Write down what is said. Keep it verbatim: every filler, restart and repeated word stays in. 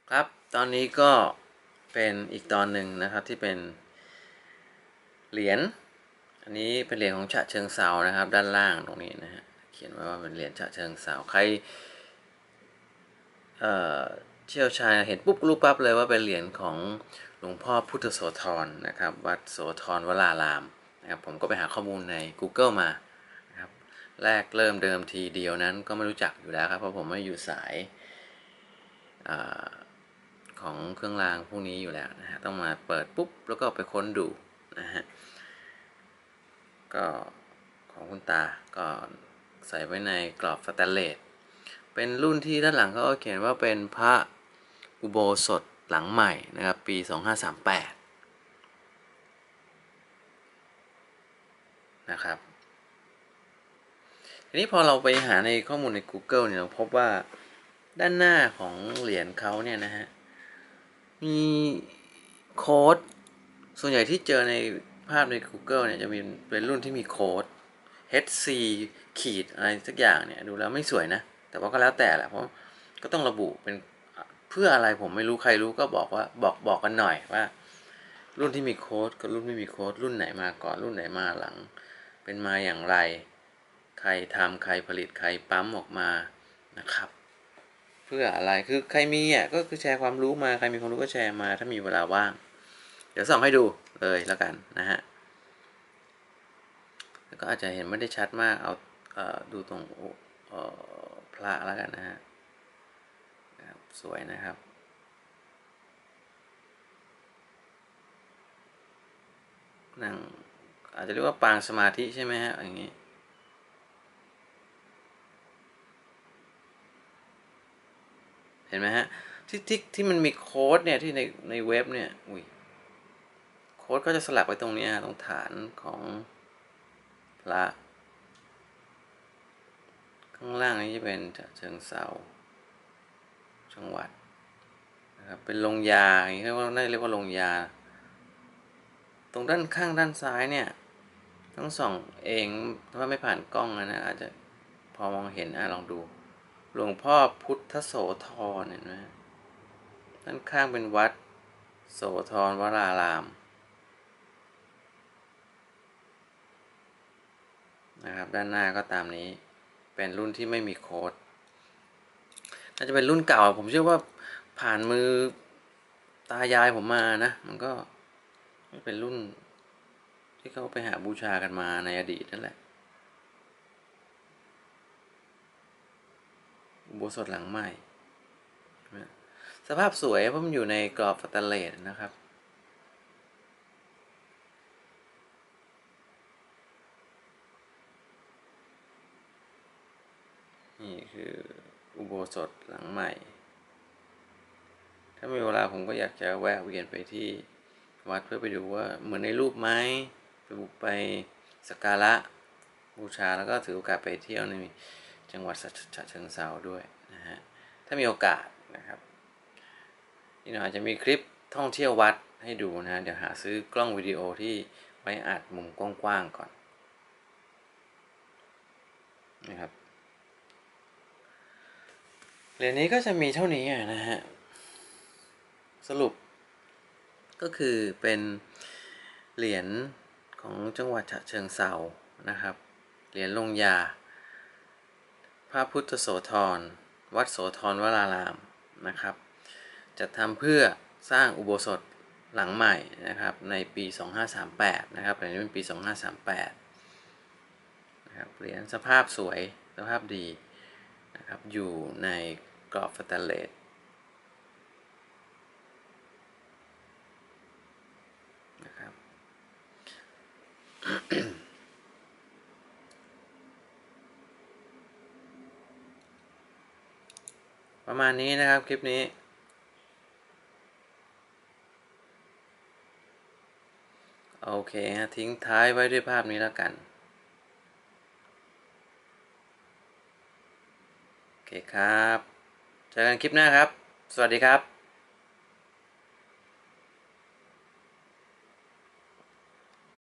ครับตอนนี้ก็เป็นอีกตอนหนึ่งนะครับที่เป็นเหรียญอันนี้เป็นเหรียญของฉะเชิงเซานะครับด้านล่างตรงนี้นะฮะเขียนไว้ว่าเป็นเหรียญฉะเชิงเซาใครเอ่อเชี่ยวชาญเห็นปุ๊บรู้ปั๊บเลยว่าเป็นเหรียญของหลวงพ่อพุทธโสธรนะครับวัดโสธรวรารามนะครับผมก็ไปหาข้อมูลใน กูเกิล มานะครับแรกเริ่มเดิมทีเดียวนั้นก็ไม่รู้จักอยู่แล้วครับเพราะผมไม่อยู่สายของเครื่องรางพวกนี้อยู่แล้วนะฮะต้องมาเปิดปุ๊บแล้วก็ไปค้นดูนะฮะก็ของคุณตาก็ใส่ไว้ในกรอบสแตนเลสเป็นรุ่นที่ด้านหลังเขาเขียนว่าเป็นพระอุโบสถหลังใหม่นะครับปีสองพันห้าร้อยสามสิบแปดนะครับทีนี้พอเราไปหาในข้อมูลใน กูเกิล เนี่ยเราพบว่าด้านหน้าของเหรียญเขาเนี่ยนะฮะมีโค้ดส่วนใหญ่ที่เจอในภาพใน กูเกิล เนี่ยจะมีเป็นรุ่นที่มีโค้ด เอช ซี ขีดอะไรสักอย่างเนี่ยดูแล้วไม่สวยนะแต่ว่าก็แล้วแต่แหละเพราะก็ต้องระบุเป็นเพื่ออะไรผมไม่รู้ใครรู้ก็บอกว่าบอกบอกกันหน่อยว่ารุ่นที่มีโค้ดกับรุ่นไม่มีโค้ดรุ่นไหนมาก่อนรุ่นไหนมาหลังเป็นมาอย่างไรใครทำใครผลิตใครปั๊มออกมานะครับเพื่ออะไรคือใครมีอ่ะก็คือแชร์ความรู้มาใครมีความรู้ก็แชร์มาถ้ามีเวลาว่างเดี๋ยวส่องให้ดูเลยแล้วกันนะฮะแล้วก็อาจจะเห็นไม่ได้ชัดมากเอาเอ่อดูตรงเอ่อพระแล้วกันนะฮะสวยนะครับนั่งอาจจะเรียกว่าปางสมาธิใช่ไหมฮะอย่างนี้เห็นไหมฮะที่ที่ที่มันมีโค้ดเนี่ยที่ในในเว็บเนี่ยอุ้ยโค้ดก็จะสลักไว้ตรงนี้ตรงฐานของพระข้างล่างนี้จะเป็นเชิงเสาจังหวัดนะครับเป็นลงยาอย่างนี้เรียกว่าน่าเรียกว่าลงยาตรงด้านข้างด้านซ้ายเนี่ยต้องส่องเองถ้าไม่ผ่านกล้องนะอาจจะพอมองเห็นอ่ะลองดูหลวงพ่อพุทธโสธรเห็นไหมด้านข้างเป็นวัดโสธรวรารามนะครับด้านหน้าก็ตามนี้เป็นรุ่นที่ไม่มีโค้ดน่าจะเป็นรุ่นเก่าผมเชื่อว่าผ่านมือตายายผมมานะมันก็เป็นรุ่นที่เขาไปหาบูชากันมาในอดีตนั่นแหละอุโบสถหลังใหม่สภาพสวยเพราะมันอยู่ในกรอบสแตนเลสนะครับนี่คืออุโบสถหลังใหม่ถ้ามีเวลาผมก็อยากจะแวะเวียนไปที่วัดเพื่อไปดูว่าเหมือนในรูปไหมไปบุกไปสักการะบูชาแล้วก็ถือโอกาสไปเที่ยวในจังหวัดฉะเชิงเทราด้วยนะฮะถ้ามีโอกาสนะครับนี่เราอาจจะมีคลิปท่องเที่ยววัดให้ดูนะเดี๋ยวหาซื้อกล้องวิดีโอที่ไว้อัดมุมกว้างๆก่อนนะครับเหรียญนี้ก็จะมีเท่านี้นะฮะสรุปก็คือเป็นเหรียญของจังหวัดฉะเชิงเทรานะครับเหรียญลงยาพระพุทธโสธรวัดโสธรวรารามนะครับจะทำเพื่อสร้างอุโบสถหลังใหม่นะครับในปีสองพันห้าร้อยสามสิบแปดนะครับเหรียญนี้เป็นปีสองพันห้าร้อยสามสิบแปดนะครับเหรียญสภาพสวยสภาพดีนะครับอยู่ในกรอบสแตนเลสนะครับประมาณนี้นะครับคลิปนี้โอเคฮะทิ้งท้ายไว้ด้วยภาพนี้แล้วกันโอเคครับเจอกันคลิปหน้าครับสวัสดีครับ